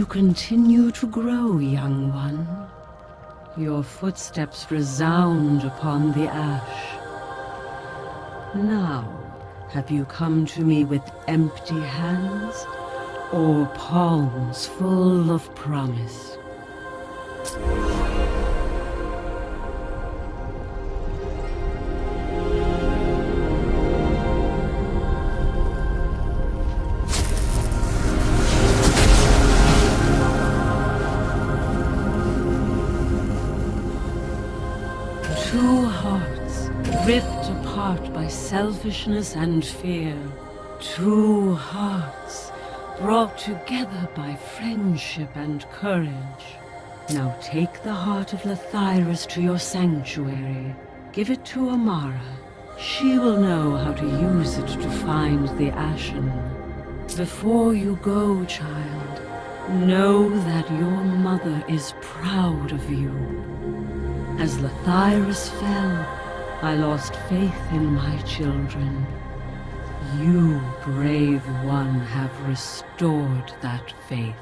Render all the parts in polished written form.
you continue to grow, young one. Your footsteps resound upon the ash. Now, have you come to me with empty hands, or palms full of promise? Two hearts ripped apart by selfishness and fear. Two hearts brought together by friendship and courage. Now take the heart of Lathyrus to your sanctuary. Give it to Amara. She will know how to use it to find the Ashen. Before you go, child, know that your mother is proud of you. As Lathyrus fell, I lost faith in my children. You, brave one, have restored that faith.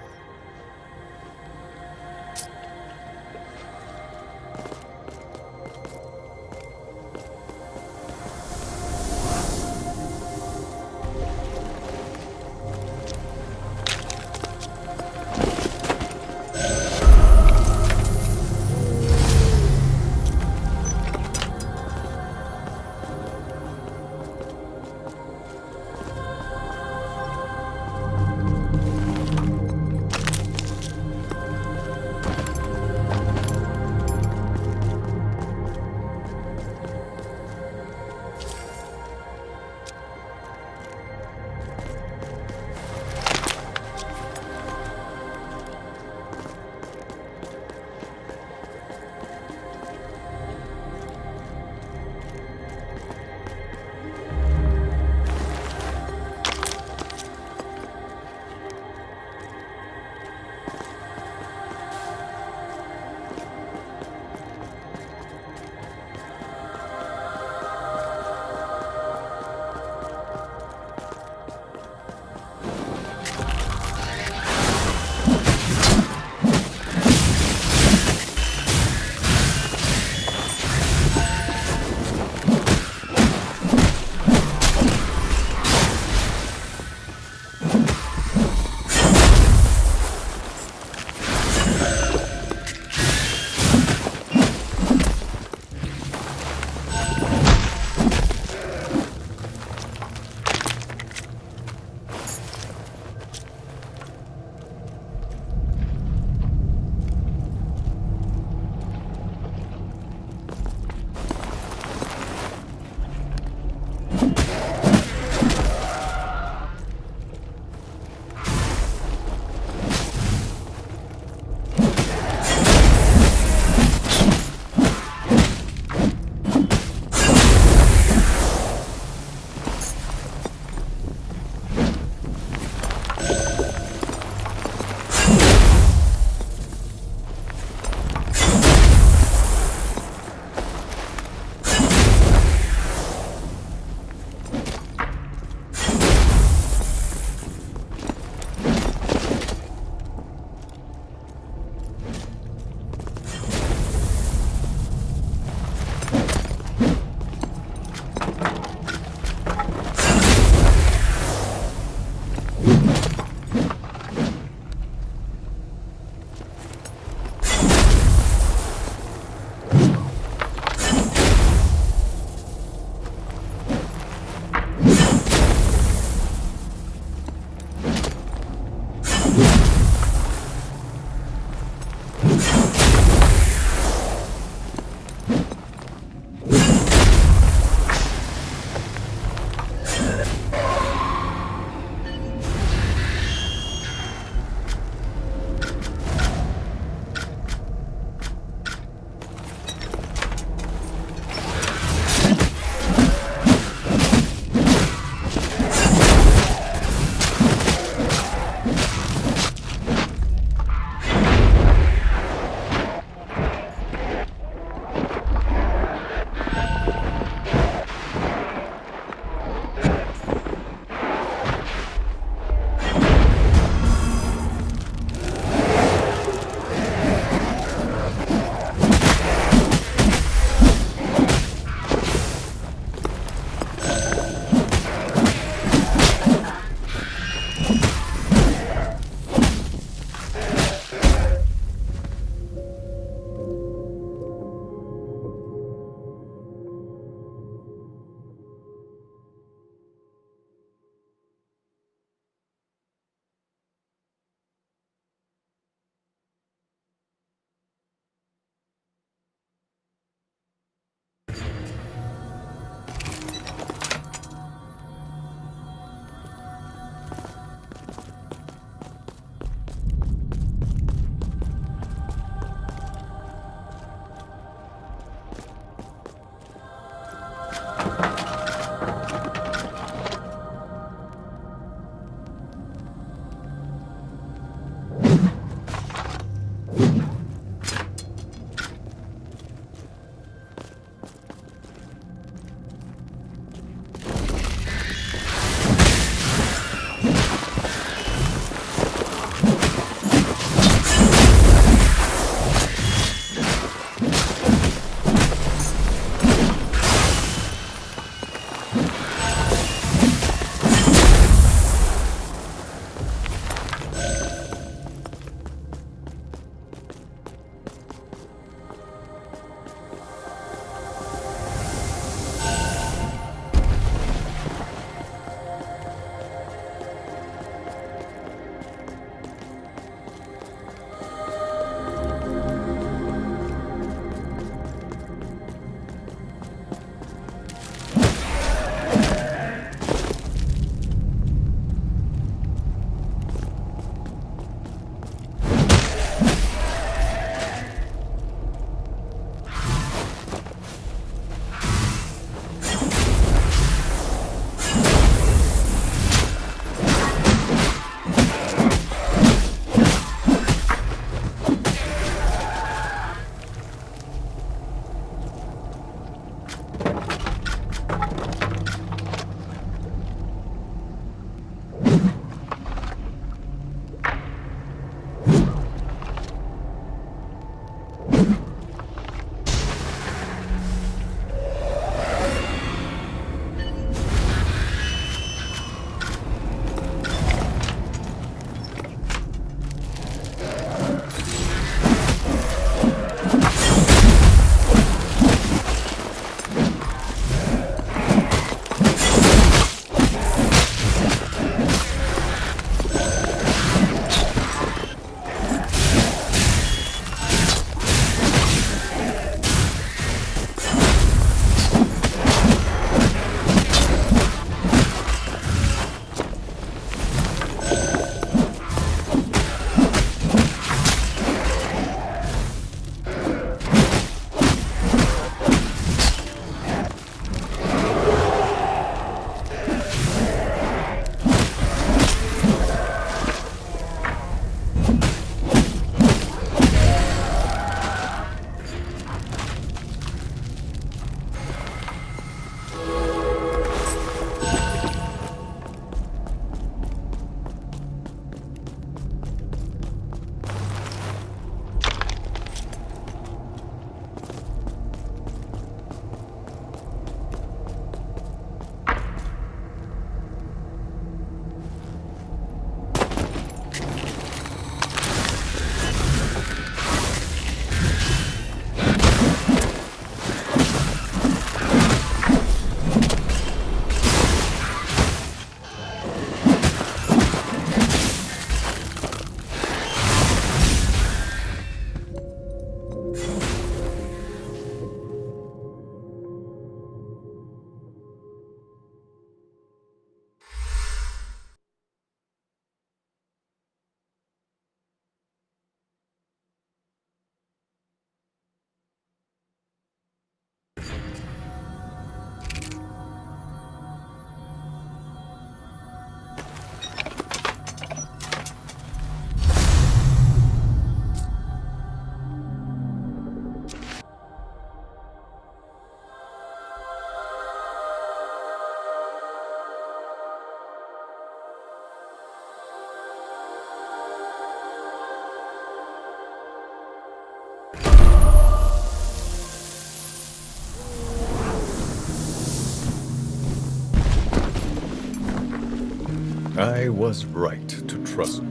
I was right to trust.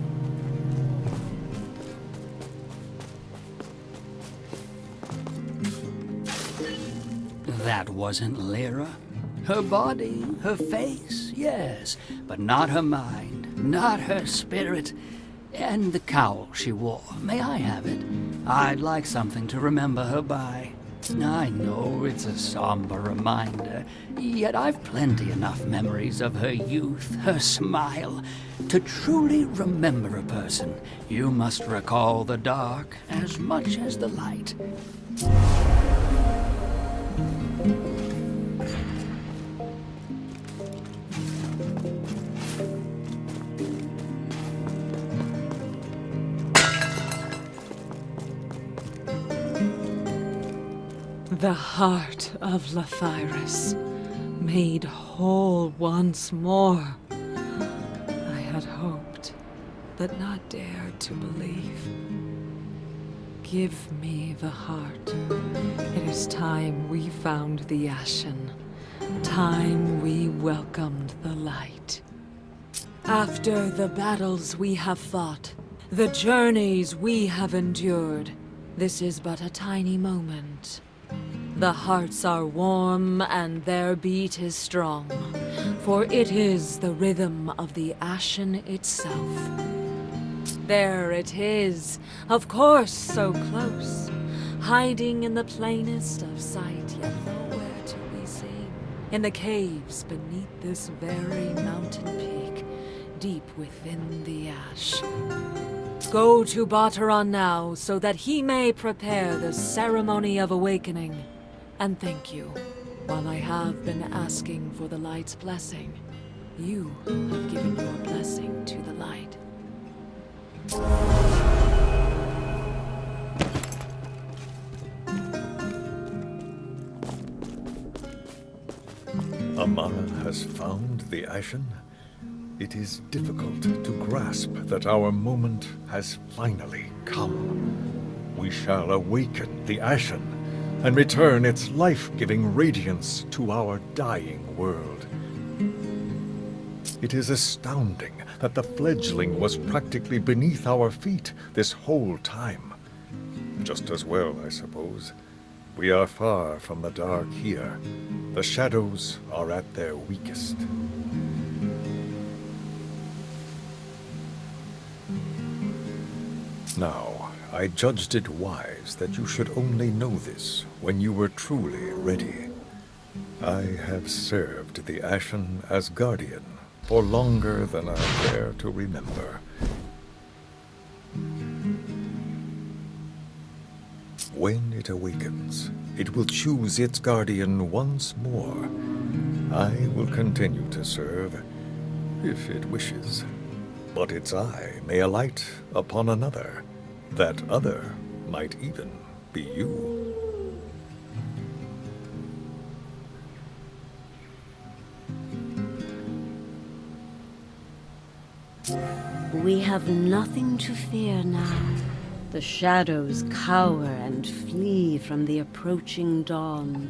That wasn't Lyra. Her body, her face, yes, but not her mind, not her spirit. And the cowl she wore, may I have it? I'd like something to remember her by. I know it's a somber reminder, yet I've plenty enough memories of her youth, her smile. To truly remember a person, you must recall the dark as much as the light. The heart of Lathyrus, made whole once more. I had hoped, but not dared to believe. Give me the heart. It is time we found the Ashen. Time we welcomed the light. After the battles we have fought, the journeys we have endured, this is but a tiny moment. The hearts are warm and their beat is strong, for it is the rhythm of the Ashen itself. There it is, of course so close, hiding in the plainest of sight, yet nowhere to be seen. In the caves beneath this very mountain peak, deep within the ash. Go to Bateron now, so that he may prepare the ceremony of awakening. And thank you. While I have been asking for the light's blessing, you have given your blessing to the light. Amara has found the Ashen? It is difficult to grasp that our moment has finally come. We shall awaken the Ashen and return its life-giving radiance to our dying world. It is astounding that the fledgling was practically beneath our feet this whole time. Just as well, I suppose. We are far from the dark here. The shadows are at their weakest. Now, I judged it wise that you should only know this when you were truly ready. I have served the Ashen as guardian for longer than I care to remember. When it awakens, it will choose its guardian once more. I will continue to serve, if it wishes. But its eye may alight upon another. That other might even be you. We have nothing to fear now. The shadows cower and flee from the approaching dawn.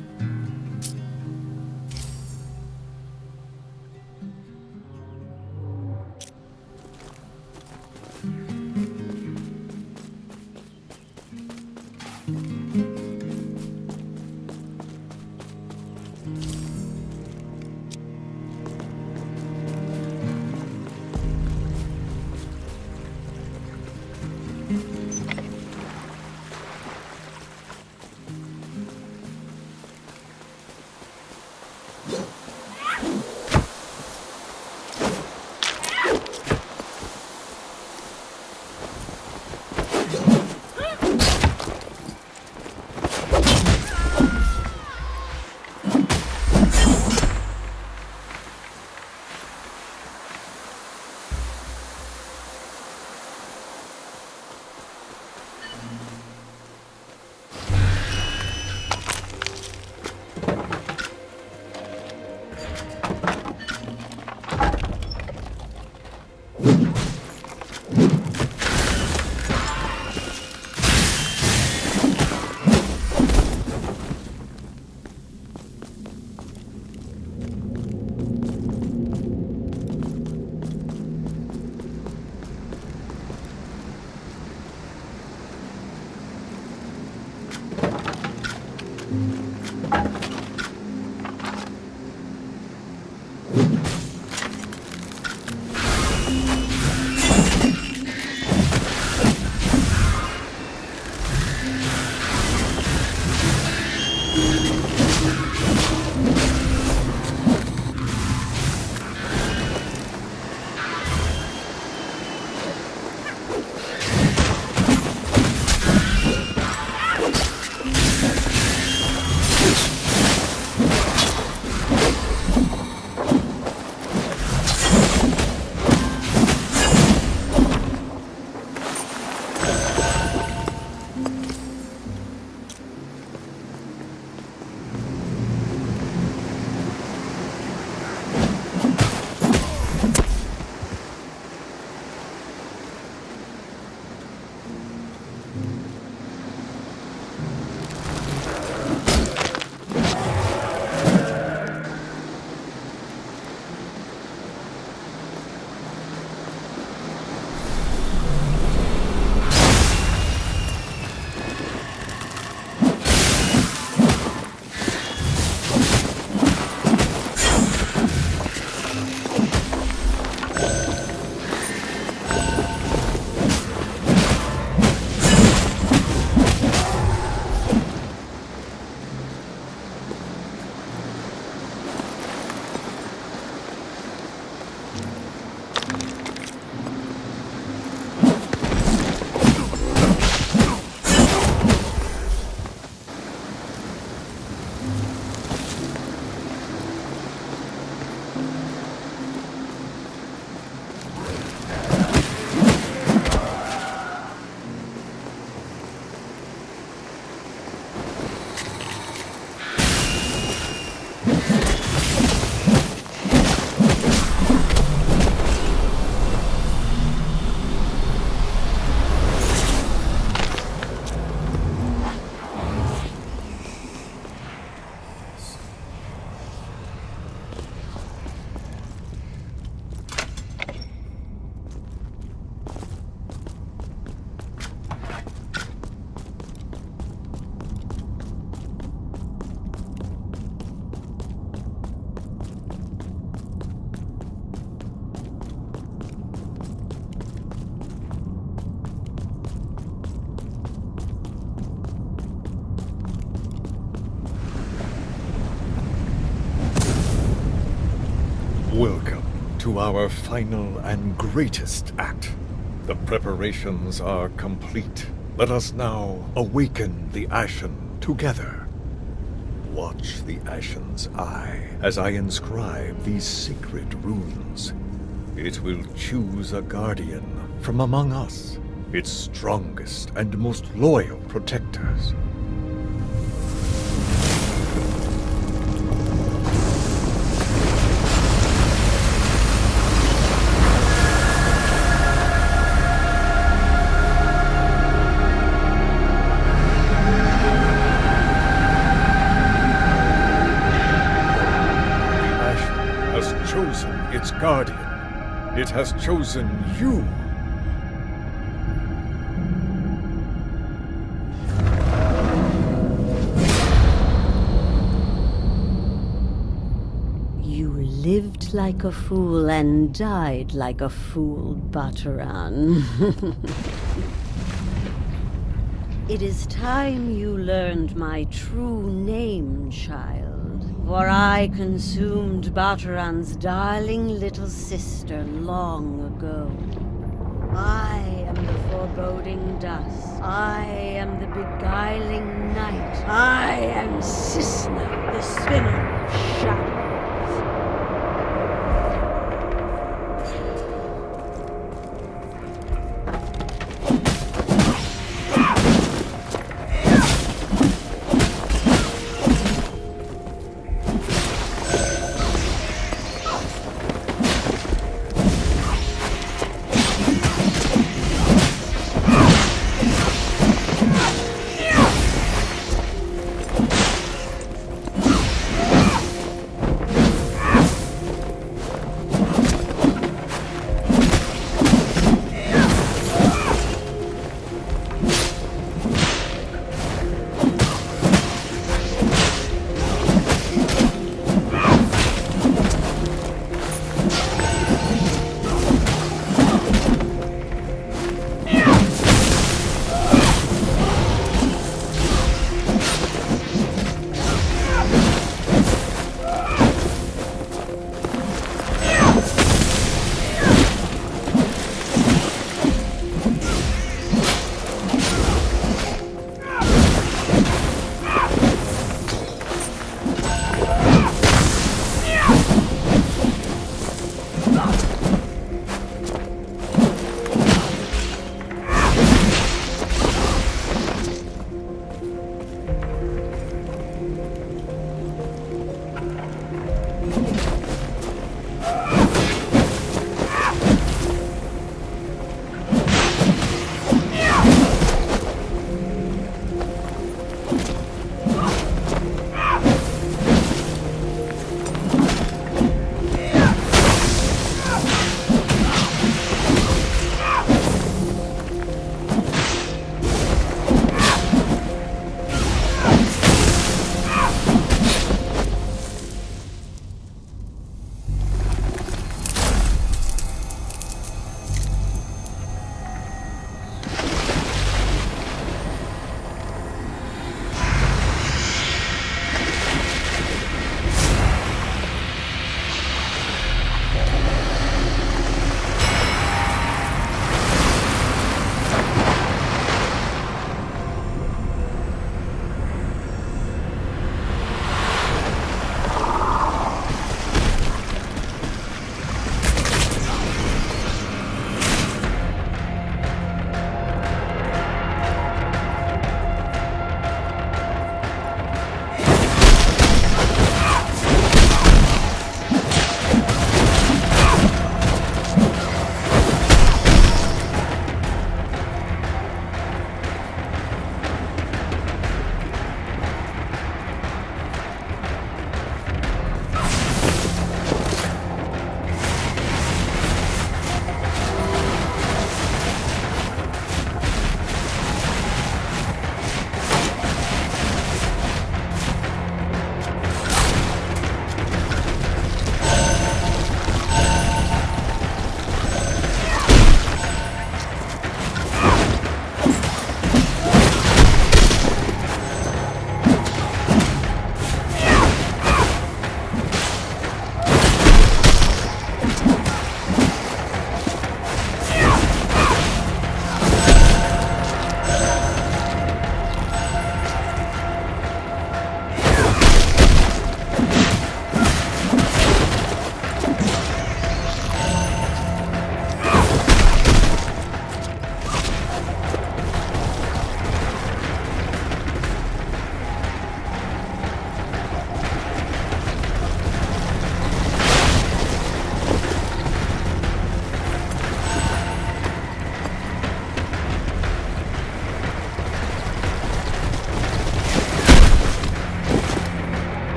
Welcome to our final and greatest act. The preparations are complete. Let us now awaken the Ashen together. Watch the Ashen's eye as I inscribe these sacred runes. It will choose a guardian from among us, its strongest and most loyal protectors. Its guardian. It has chosen you. You lived like a fool and died like a fool, Bataran. It is time you learned my true name, child. For I consumed Bataran's darling little sister long ago. I am the foreboding dusk. I am the beguiling night. I am Cisna, the spinner of shadows.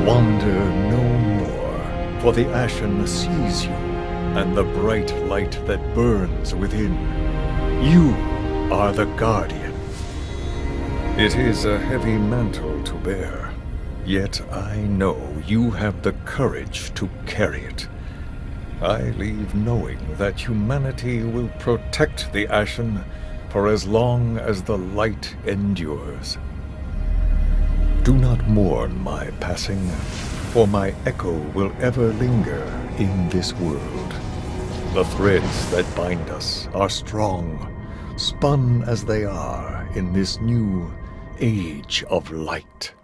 Wander no more, for the Ashen sees you, and the bright light that burns within. You are the Guardian. It is a heavy mantle to bear, yet I know you have the courage to carry it. I leave knowing that humanity will protect the Ashen for as long as the light endures. Do not mourn my passing, for my echo will ever linger in this world. The threads that bind us are strong, spun as they are in this new age of light.